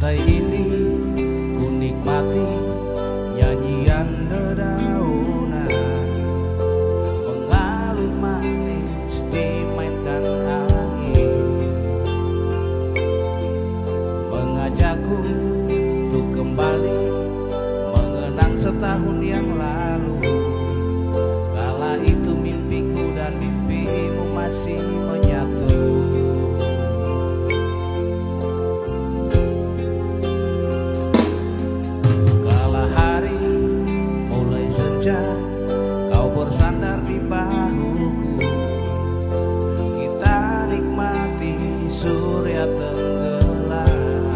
Pantai ini ku nikmati nyanyian dedaunan, mengalun manis dimainkan angin, mengajakku untuk kembali mengenang setahun yang lalu. Kala itu mimpiku dan mimpimu masih menyatu. Kau bersandar di bahuku, kita nikmati surya tenggelam,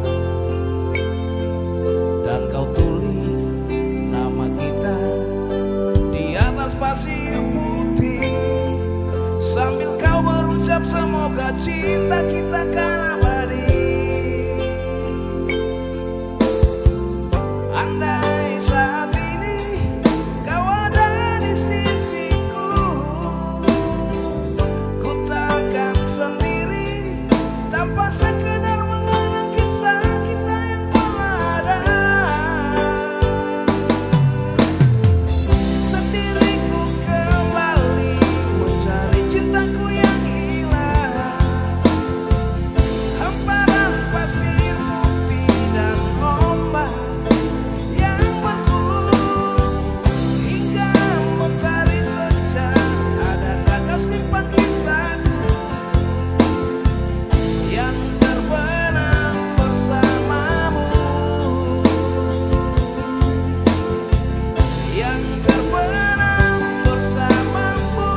dan kau tulis nama kita di atas pasir putih, sambil kau berucap semoga cinta kita kan abadi. Andai saat ini kau ada di sisiku, ku takkan sendiri tanpa sekedar mengenang kisah kita yang pernah ada. Sendiri ku kembali mencari cintaku yang hilang, hamparan pasir putih dan ombak yang bergulung hingga mentari senja. Adakah kau simpan kisahku yang terbenam bersamamu, yang terbenam bersamamu?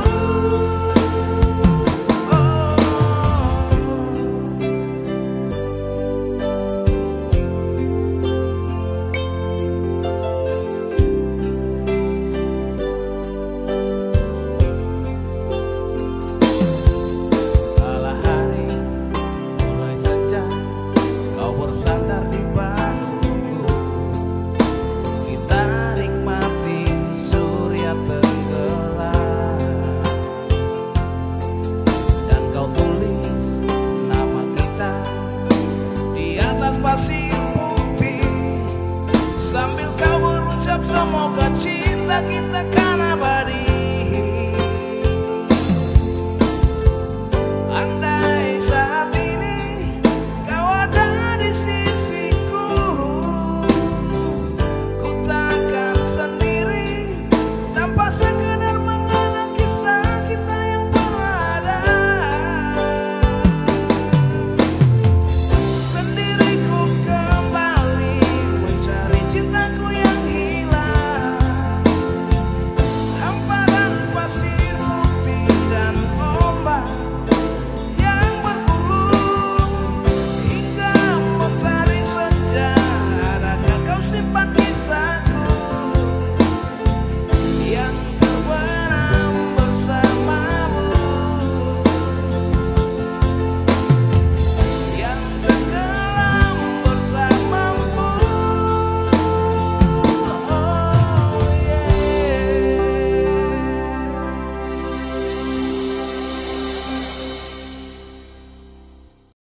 Kala hari mulai senja, kau bersandar di bahuku, kita nikmati surya tenggelam, dan kau tulis nama kita di atas pasir putih, sambil kau berucap semoga cinta kita kan